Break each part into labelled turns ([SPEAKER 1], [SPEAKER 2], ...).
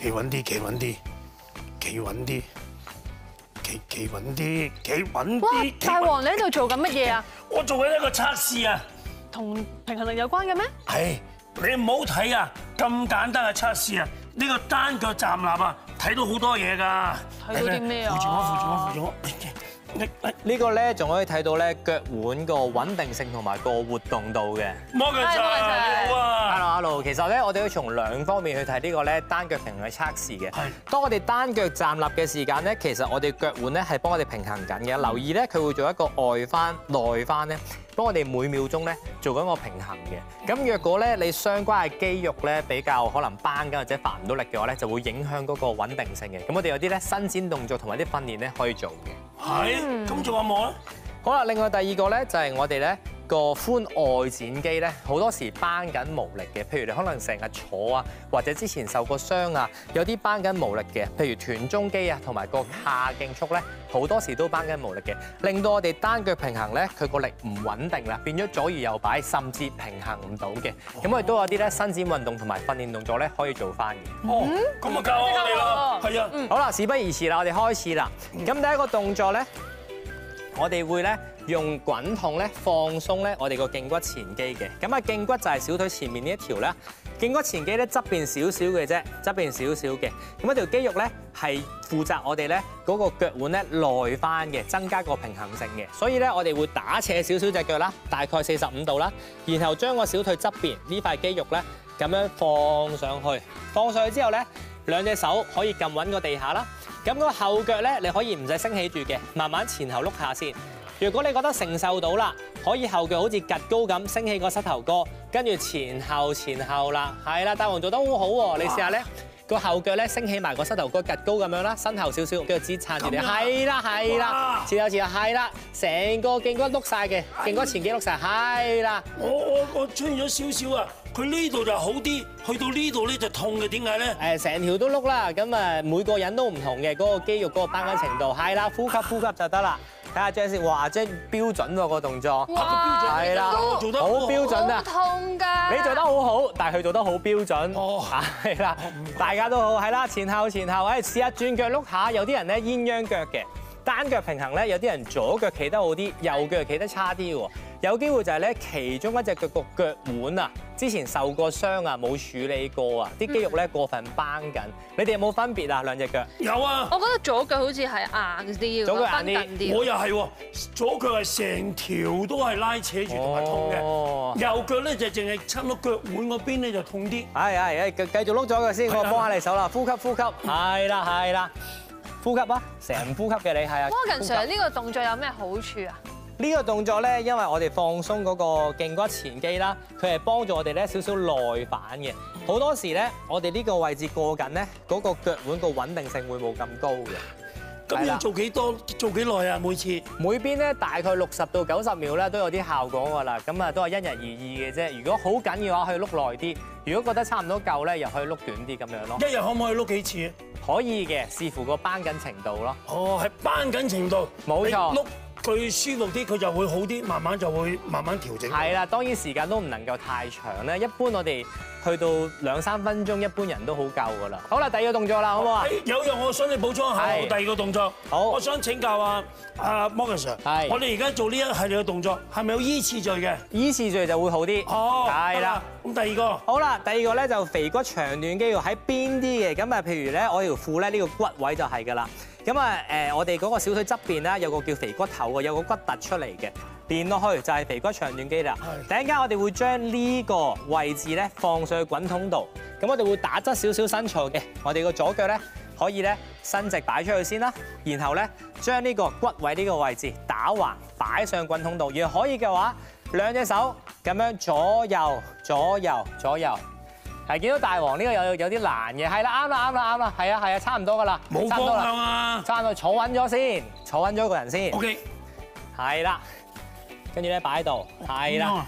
[SPEAKER 1] 企穩啲，企穩啲，企穩啲，企穩啲，企穩
[SPEAKER 2] 哇
[SPEAKER 1] 啲。！
[SPEAKER 2] 大王你喺度做緊乜嘢啊？
[SPEAKER 1] 我做緊一個測試啊！
[SPEAKER 2] 同平衡力有關嘅咩？
[SPEAKER 1] 係你唔好睇啊！咁簡單嘅測試啊！呢個單腳站立啊，睇到好多嘢㗎。
[SPEAKER 2] 睇到啲咩啊？
[SPEAKER 1] 扶住我，扶住我，扶住我。
[SPEAKER 3] 呢個咧仲可以睇到咧腳腕個穩定性同埋個活動度嘅。
[SPEAKER 1] 摩根 Sir 你好啊！
[SPEAKER 3] Hello， 其實咧我哋要從兩方面去睇呢個咧單腳平衡嘅測試嘅。
[SPEAKER 1] 係。
[SPEAKER 3] 當我哋單腳站立嘅時間咧，其實我哋腳腕咧係幫我哋平衡緊嘅。留意咧，佢會做一個外翻、內翻咧，幫我哋每秒鐘咧做緊個平衡嘅。咁若果咧你相關嘅肌肉咧比較可能繃緊或者發唔到力嘅話咧，就會影響嗰個穩定性嘅。咁我哋有啲咧伸展動作同埋啲訓練咧可以做嘅。
[SPEAKER 1] 係，咁仲有冇啊？
[SPEAKER 3] 好啦，另外第二個咧就係我哋咧個髖外展肌咧，好多時繃緊無力嘅。譬如你可能成日坐啊，或者之前受過傷啊，有啲繃緊無力嘅。譬如臀中肌啊，同埋個下徑束咧，好多時都繃緊無力嘅，令到我哋單腳平衡咧，佢個力唔穩定啦，變咗左搖右擺，甚至平衡唔到嘅。咁我哋都有啲咧伸展運動同埋訓練動作咧，可以做翻嘅。
[SPEAKER 1] 哦，咁啊教我哋啦，係啊。
[SPEAKER 3] 好啦，事不宜遲啦，我哋開始啦。咁第一個動作咧，我哋會咧用滾筒咧放鬆咧我哋個脛骨前肌嘅。咁啊脛骨就係小腿前面呢一條啦。脛骨前肌咧側邊少少嘅啫，側邊少少嘅。咁一條肌肉咧係負責我哋咧嗰個腳腕咧內翻嘅，增加個平衡性嘅。所以咧我哋會打斜少少隻腳啦，大概45度啦，然後將個小腿側邊呢塊肌肉咧咁樣放上去，放上去之後咧兩隻手可以撳穩個地下啦。咁個後腳咧，你可以唔使升起住嘅，慢慢前後碌下先。如果你覺得承受到啦，可以後腳好似趌高咁升起個膝頭哥，跟住前後啦，係啦，大王做得好好喎，你試下咧個後腳咧升起埋個膝頭哥趌高咁樣啦，身後少少，跟住支撐住你，係啦，前後係啦，成個脛骨碌晒嘅，脛骨前肌碌晒，係啦。
[SPEAKER 1] 我出現咗少少啊！佢呢度就好啲，去到呢度咧就痛嘅，點解咧？
[SPEAKER 3] 成條都碌啦，咁啊每個人都唔同嘅嗰個肌肉嗰個繃緊程度，係啦，呼吸就得啦。睇下張先，哇，即係標準喎個動作，係啦，
[SPEAKER 1] 做得
[SPEAKER 3] 好標準啊！
[SPEAKER 2] 好痛㗎！
[SPEAKER 3] 你做得好好，但係佢做得好標準，
[SPEAKER 1] 哦，
[SPEAKER 3] 係啦，大家都好，係啦，前後，誒試下轉腳碌下，有啲人咧鴛鴦腳嘅，單腳平衡咧，有啲人左腳企得好啲，右腳企得差啲喎。有機會就係咧，其中一隻腳個腳腕啊，之前受過傷啊，冇處理過啊，啲肌肉咧過分繃緊。你哋有冇分別啊？兩隻腳？
[SPEAKER 1] 有啊！
[SPEAKER 2] 我覺得左腳好似係硬啲，
[SPEAKER 3] 左腳硬啲
[SPEAKER 2] 繃緊啲。
[SPEAKER 1] 我又係喎，左腳係成條都係拉扯住同埋痛嘅，右腳咧就淨係差唔多腳腕嗰邊咧就痛啲。
[SPEAKER 3] 係，繼續碌左腳先，我幫下你手啦，呼吸，係啦，呼吸啊，成呼吸嘅你係啊。
[SPEAKER 2] Morgan Sir 呢個動作有咩好處啊？
[SPEAKER 3] 呢個動作咧，因為我哋放鬆嗰個脛骨前肌啦，佢係幫助我哋咧少少內反嘅。好多時咧，我哋呢個位置過緊咧，嗰個腳腕個穩定性會冇咁高嘅。
[SPEAKER 1] 咁要做幾多？做幾耐啊？每次
[SPEAKER 3] 每邊咧大概60到90秒咧都有啲效果㗎啦。咁啊都係因人而異嘅啫。如果好緊嘅話，可以碌耐啲；如果覺得差唔多夠咧，又可以碌短啲咁樣咯。
[SPEAKER 1] 一日可唔可以碌幾次？
[SPEAKER 3] 可以嘅，視乎個繃緊程度咯。
[SPEAKER 1] 哦，係繃緊程度，
[SPEAKER 3] 冇錯。
[SPEAKER 1] 碌佢舒服啲，佢就會好啲，慢慢就會慢慢調整。
[SPEAKER 3] 係啦，當然時間都唔能夠太長咧。一般我哋去到2-3分鐘，一般人都好夠㗎啦。好啦，第二個動作啦，好唔好啊？
[SPEAKER 1] 有樣我想你補充下，第二個動作。
[SPEAKER 3] 好，
[SPEAKER 1] 我想請教啊Morgan Sir，
[SPEAKER 3] 係
[SPEAKER 1] 我哋而家做呢一系列嘅動作，係咪有依次序嘅？
[SPEAKER 3] 依次序就會好啲。
[SPEAKER 1] 哦，
[SPEAKER 3] 係啦。
[SPEAKER 1] 咁第二個。
[SPEAKER 3] 好啦，第二個咧就肥骨長短肌肉喺邊啲嘅。咁啊，譬如咧，我條褲咧呢個骨位就係㗎啦。咁啊我哋嗰個小腿側邊咧有個叫肥骨頭嘅，有個骨突出嚟嘅，連落去就係肥骨長短肌啦。第一間我哋會將呢個位置咧放上去滾筒度，咁我哋會打側少少身材嘅，我哋個左腳咧可以咧伸直擺出去先啦，然後咧將呢個骨位呢個位置打橫擺上滾筒度，如果可以嘅話，兩隻手咁樣左右。係見到大王呢個有啲難嘅，係啦，啱啦，係啊，差唔多㗎啦，
[SPEAKER 1] 冇方向啊，
[SPEAKER 3] 差唔多，坐穩咗先，坐穩咗個人先。
[SPEAKER 1] OK，
[SPEAKER 3] 係啦，跟住咧擺喺度，係啦，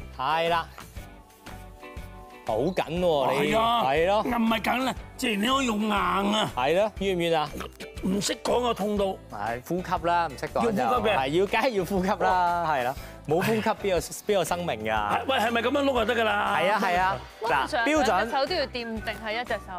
[SPEAKER 3] 好緊喎你，係咯，
[SPEAKER 1] 唔係緊啦，既然你可以用硬啊，
[SPEAKER 3] 係咯，冤唔冤啊？
[SPEAKER 1] 唔識講個痛到，
[SPEAKER 3] 係呼吸啦，唔識講就
[SPEAKER 1] 要呼吸嘅，
[SPEAKER 3] 係梗係要呼吸啦，係啦。冇呼吸邊有生命㗎？
[SPEAKER 1] 喂，係咪咁樣碌就得㗎啦？
[SPEAKER 3] 係啊，嗱，標準
[SPEAKER 2] 兩隻手都要掂定係一隻手啊？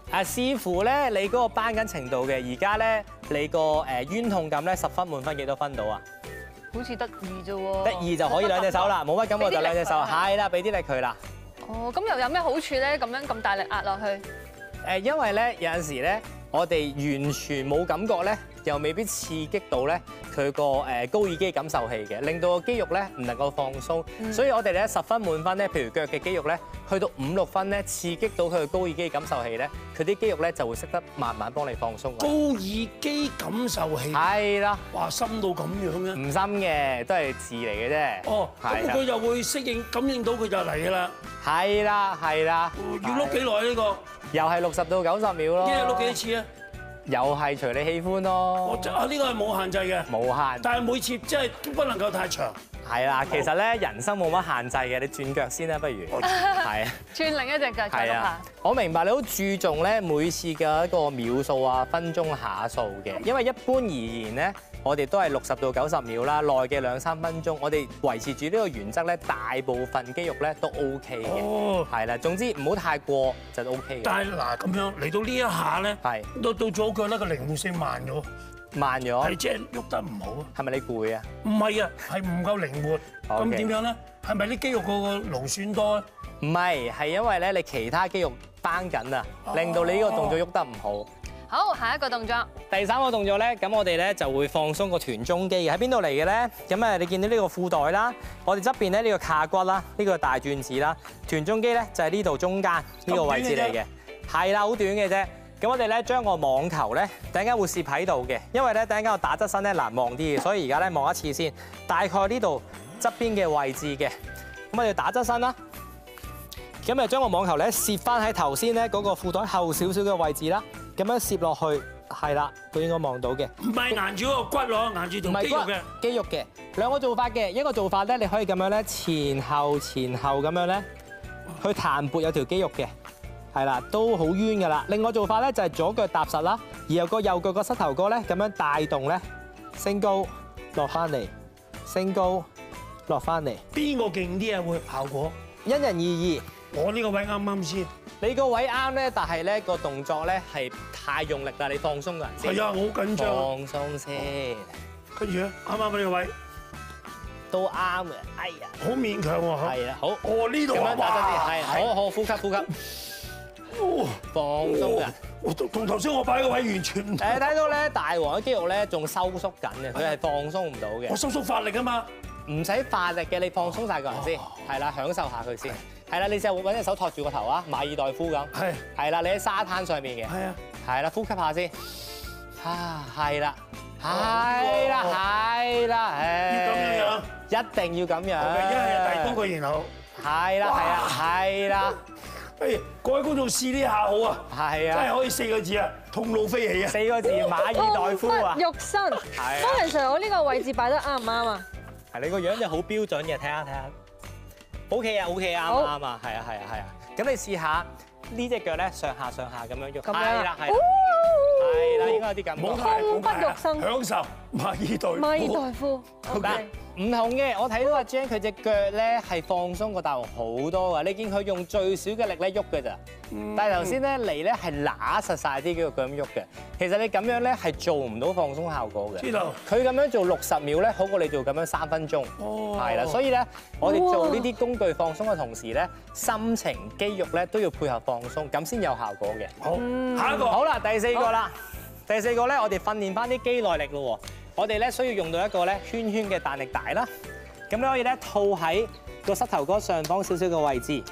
[SPEAKER 3] 視乎咧你嗰個繃緊程度嘅。而家咧你個冤痛感咧10分滿分幾多分到啊？
[SPEAKER 2] 好似得2啫喎。
[SPEAKER 3] 得2就可以兩隻手啦，冇乜感覺就兩隻手，係啦，俾啲力佢啦。
[SPEAKER 2] 哦，咁又有咩好處咧？咁樣咁大力壓落去？
[SPEAKER 3] 因為咧有陣時咧，我哋完全冇感覺咧，又未必刺激到咧佢個高爾基感受器嘅，令到個肌肉咧唔能夠放鬆。所以我哋咧10分滿分咧，譬如腳嘅肌肉咧，去到5、6分咧，刺激到佢嘅高爾基感受器咧，佢啲肌肉咧就會識得慢慢幫你放鬆。
[SPEAKER 1] 高爾基感受器
[SPEAKER 3] 係啦，
[SPEAKER 1] 哇，深到咁樣嘅？
[SPEAKER 3] 唔深嘅，都係字嚟嘅啫。
[SPEAKER 1] 哦，咁佢就會適應感應到佢就嚟㗎啦。
[SPEAKER 3] 係啦，係啦。
[SPEAKER 1] 要碌幾耐呢個？
[SPEAKER 3] 又係60到90秒咯。
[SPEAKER 1] 一日碌幾多次啊？
[SPEAKER 3] 又係隨你喜歡咯。
[SPEAKER 1] 我呢個係冇限制嘅。
[SPEAKER 3] 冇限。
[SPEAKER 1] 但係每次即係都不能夠太長。
[SPEAKER 3] 係啦，其實咧人生冇乜限制嘅，你轉腳先啦，不如。係啊。
[SPEAKER 2] 轉另一隻腳再碌下。
[SPEAKER 3] 我明白你好注重咧每次嘅一個秒數啊、分鐘下數嘅，因為一般而言咧，我哋都係60到90秒啦，內嘅2、3分鐘，我哋維持住呢個原則咧，大部分肌肉咧都 OK 嘅。哦。係啦，總之唔好太過就 OK 嘅。
[SPEAKER 1] 但係嗱咁樣嚟到呢一下咧，到左腳咧個靈活性慢咗。
[SPEAKER 3] 慢咗，
[SPEAKER 1] 係即係喐得唔好啊？
[SPEAKER 3] 係咪你攰啊？
[SPEAKER 1] 唔係啊，係唔夠靈活。咁點樣咧？係咪啲肌肉個勞損多咧？
[SPEAKER 3] 唔係，係因為咧你其他肌肉繃緊啊，令到你呢個動作喐得唔好。
[SPEAKER 2] 好，下一個動作。
[SPEAKER 3] 第3個動作咧，咁我哋咧就會放鬆個臀中肌嘅。喺邊度嚟嘅咧？咁你見到呢個褲袋啦，我哋側邊咧呢個胯骨啦，呢個大轉子啦，臀中肌咧就係呢度中間呢個位置嚟嘅。係啦，好短嘅啫。咁我哋咧將個網球咧，突然間會攝喺度嘅，因為咧突然間我打側身咧難望啲嘅，所以而家咧望一次先，大概呢度側邊嘅位置嘅。咁我哋打側身啦，咁就將個網球咧攝翻喺頭先咧嗰個褲袋後少少嘅位置啦，咁樣攝落去，係啦，佢應該望到嘅。
[SPEAKER 1] 唔係硬住嗰個骨咯，硬住條肌肉嘅。
[SPEAKER 3] 肌肉嘅兩個做法嘅，一個做法咧你可以咁樣咧前後咁樣咧去彈撥有條肌肉嘅。係啦，都好冤㗎啦。另外做法咧就係左腳踏實啦，然後個右腳個膝頭哥咧咁樣帶動咧，升高落翻嚟，升高落翻嚟。邊個勁啲啊？會效果因人而異。我呢個位啱啱先。你個位啱咧，但係咧個動作咧係太用力啦，你放鬆個人先。係啊，我好緊張。放鬆先。跟住咧，啱啱呢個位都啱嘅。哎呀，好勉強喎。係啦，好。哦，呢度咁樣打真啲，係好好呼吸呼吸。放鬆嘅，同頭先我擺個位完全唔同。睇到咧，大王嘅肌肉咧仲收縮緊嘅，佢係放鬆唔到嘅。我收縮發力啊嘛，唔使發力嘅，你放鬆晒個人先，係啦，享受下佢先。係啦，你試下揾隻手托住個頭啊，馬爾代夫咁。係。係啦，你喺沙灘上面嘅。係啊。係啦，呼吸下先。啊，係啦，係啦，係啦，要咁樣，一定要咁樣。一係遞高佢，然後。係啦，係啊，係啦。誒，各位觀眾試呢下好啊！係啊，真係可以4個字啊，痛怒飛起啊！4個字，馬爾代夫啊！
[SPEAKER 2] 肉身。係。方 Sir，我呢個位置擺得啱唔啱啊？
[SPEAKER 3] 係你個樣就好標準嘅，睇下睇下。OK 啊，OK 啊，啱啊，啱啊，係啊，係啊，係啊。咁你試下呢隻腳咧，上下咁樣喐。咁樣。係啦，係啦。係啦，應該有啲咁。
[SPEAKER 2] 痛不欲生。
[SPEAKER 3] 享受馬爾代夫。
[SPEAKER 2] 馬爾代夫。OK。
[SPEAKER 3] 唔同嘅，我睇到阿 Jan 佢隻腳咧係放鬆過大王好多㗎，你見佢用最少嘅力咧喐㗎咋，但係頭先咧嚟咧係揦實晒啲肌肉咁喐嘅，其實你咁樣咧係做唔到放鬆效果嘅。知道。佢咁樣做60秒咧，好過你做咁樣3分鐘。哦。係啦，所以咧我哋做呢啲工具放鬆嘅同時咧，心情肌肉咧都要配合放鬆，咁先有效果嘅。好，下一個。好啦，第4個啦，第4個咧我哋訓練翻啲肌耐力咯喎。我哋咧需要用到一個咧圈圈嘅彈力帶啦，咁你可以咧套喺個膝頭哥上方少少嘅位置，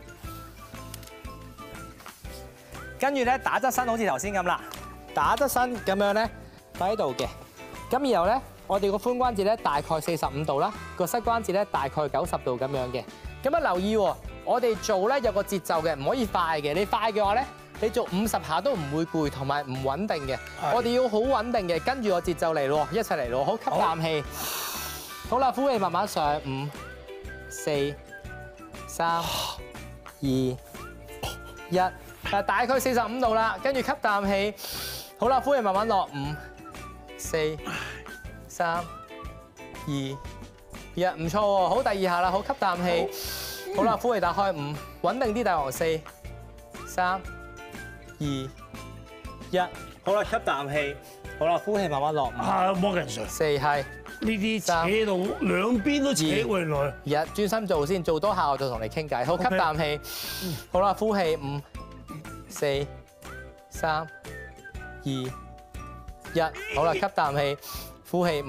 [SPEAKER 3] 跟住咧打側身，好似頭先咁啦，打側身咁樣咧擺喺度嘅，咁然後咧我哋個髖關節咧大概45度啦，個膝關節咧大概90度咁樣嘅，咁啊留意喎，我哋做咧有個節奏嘅，唔可以快嘅，你快嘅話咧，你做50下都唔會攰同埋唔穩定嘅，我哋要好穩定嘅，跟住個節奏嚟咯，一齊嚟咯，好，吸啖氣，好啦，呼氣慢慢上，5、4、3、2、1，大概45度啦，跟住吸啖氣，好啦，呼氣慢慢落，5、4、3、2、1，唔錯喎，好，第2下啦，好，吸啖氣，好啦，呼氣打開，5，穩定啲，大王，4、3、2、 2、1，好啦，吸啖氣，好啦，呼氣慢慢落。
[SPEAKER 1] Morgan Sir，
[SPEAKER 3] 4係
[SPEAKER 1] 呢啲扯到兩邊都扯回來。
[SPEAKER 3] 1，專心做先，做多下我就同你傾偈。好，吸啖氣，好啦，呼氣5、4、3、2、1，好啦，吸啖氣，呼氣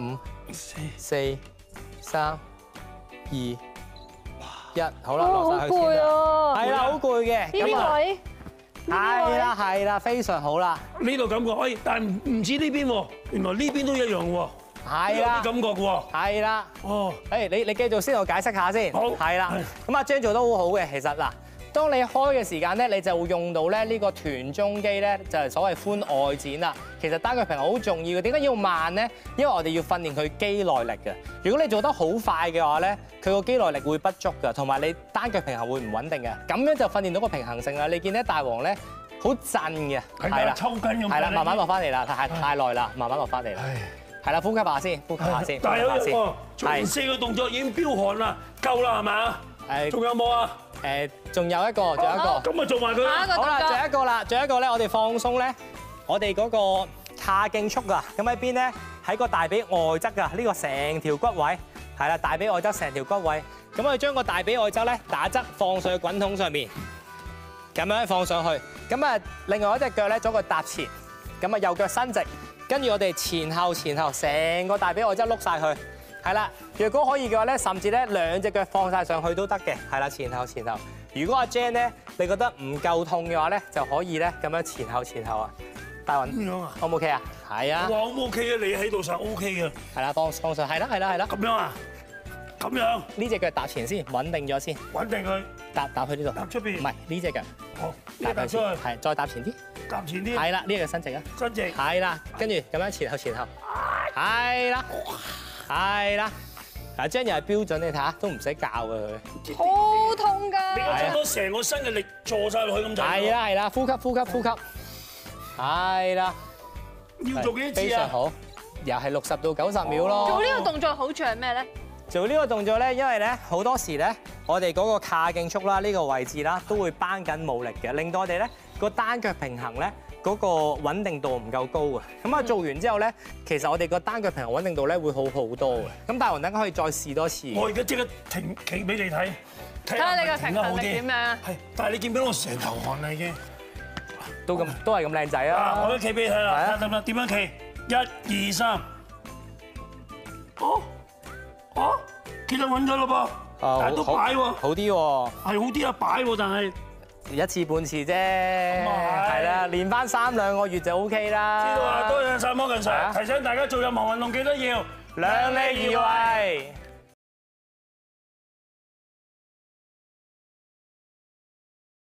[SPEAKER 3] 5、4、3、2、1，好啦，落晒去先啦。係啦，好攰嘅。
[SPEAKER 2] 呢位
[SPEAKER 3] 係啦，非常好啦。
[SPEAKER 1] 呢度感覺，哎，但係唔止呢邊喎，原來呢邊都一樣喎。
[SPEAKER 3] 係啦，
[SPEAKER 1] 感覺嘅喎。
[SPEAKER 3] 係啦。
[SPEAKER 1] 哦，
[SPEAKER 3] 誒，你繼續先，我解釋下先。
[SPEAKER 1] 好。
[SPEAKER 3] 係啦。咁阿 Jane 做得好好嘅，其實嗱。當你開嘅時間咧，你就會用到咧呢個臀中肌咧，就係所謂髖外展啦。其實單腳平衡好重要嘅，點解要慢咧？因為我哋要訓練佢肌耐力嘅。如果你做得好快嘅話咧，佢個肌耐力會不足㗎，同埋你單腳平衡會唔穩定嘅。咁樣就訓練到個平衡性啦。你見咧大王咧好震嘅，
[SPEAKER 1] 係啦，抽筋咁。
[SPEAKER 3] 係啦，慢慢落翻嚟啦，太耐啦，慢慢落翻嚟啦。係啦，呼吸下先，呼吸下先。
[SPEAKER 1] 但係有一個，做完4個動作已經飆汗啦，夠啦係咪啊？仲有冇啊？
[SPEAKER 3] 仲有一個，咁啊
[SPEAKER 1] 做埋佢。
[SPEAKER 3] 好啦，仲有一個啦，仲有一個咧，我哋放鬆咧，我哋嗰個髂胫束啊，咁喺邊咧？喺個大髀外側㗎，呢個成條骨位，係啦，大髀外側成條骨位，咁我哋將個大髀外側咧打側放上去滾筒上面，咁樣放上去，咁啊，另外一隻腳咧左腳踏前，咁啊右腳伸直，跟住我哋前後成個大髀外側碌晒佢。係啦，如果可以嘅話咧，甚至咧兩隻腳放晒上去都得嘅。係啦，前後。如果阿 Jane 咧，你覺得唔夠痛嘅話咧，就可以咧咁樣前後啊。大雲
[SPEAKER 1] 咁樣啊
[SPEAKER 3] ？O 唔 OK 啊？係啊。
[SPEAKER 1] 哇，好 OK 啊！你喺度實 OK 嘅。
[SPEAKER 3] 係啦，放上，係啦。
[SPEAKER 1] 咁樣啊？咁樣。
[SPEAKER 3] 呢隻腳踏前先，穩定咗先。
[SPEAKER 1] 穩定佢。
[SPEAKER 3] 踏去呢度。
[SPEAKER 1] 踏出邊。
[SPEAKER 3] 唔係呢隻腳。
[SPEAKER 1] 好。
[SPEAKER 3] 踏出去。係，再踏前啲。
[SPEAKER 1] 踏前啲。
[SPEAKER 3] 係啦，呢隻腳伸直啊。
[SPEAKER 1] 伸直。
[SPEAKER 3] 係啦，跟住咁樣前後。係啦。係啦。嗱，Jane又係標準，你睇下都唔使教嘅佢。
[SPEAKER 2] 好痛㗎！
[SPEAKER 1] 你將到成個身嘅力坐晒落去咁就。
[SPEAKER 3] 係啦，呼吸。係啦。
[SPEAKER 1] 要做幾多次啊？
[SPEAKER 3] 非常好，又係60到90秒咯。
[SPEAKER 2] 做呢個動作好處係咩咧？
[SPEAKER 3] 做呢個動作咧，因為咧好多時咧，我哋嗰個髂胫束啦，呢個位置啦，都會繃緊冇力嘅，令到我哋咧個單腳平衡咧嗰個穩定度唔夠高啊。咁啊做完之後咧，其實我哋個單腳平衡穩定度咧會好好多嘅。咁大王等間可以再試多次。
[SPEAKER 1] 我而家即刻停企俾你睇，
[SPEAKER 2] 睇下你個平衡力點樣。
[SPEAKER 1] 係，但係你見唔見到我成頭汗啦已經？
[SPEAKER 3] 都係咁靚仔啊！
[SPEAKER 1] 我都企俾你睇啦，得唔得？點樣企？1、2、3。企得穩咗咯噃，但係都擺喎。
[SPEAKER 3] 好啲喎。
[SPEAKER 1] 係好啲啊，擺喎，但係
[SPEAKER 3] 一次半次啫。係啦，練翻3-2個月就 OK 啦。
[SPEAKER 1] 知道啊，多謝晒Morgan Sir，提醒大家做任何運動記得要
[SPEAKER 3] 量力而為。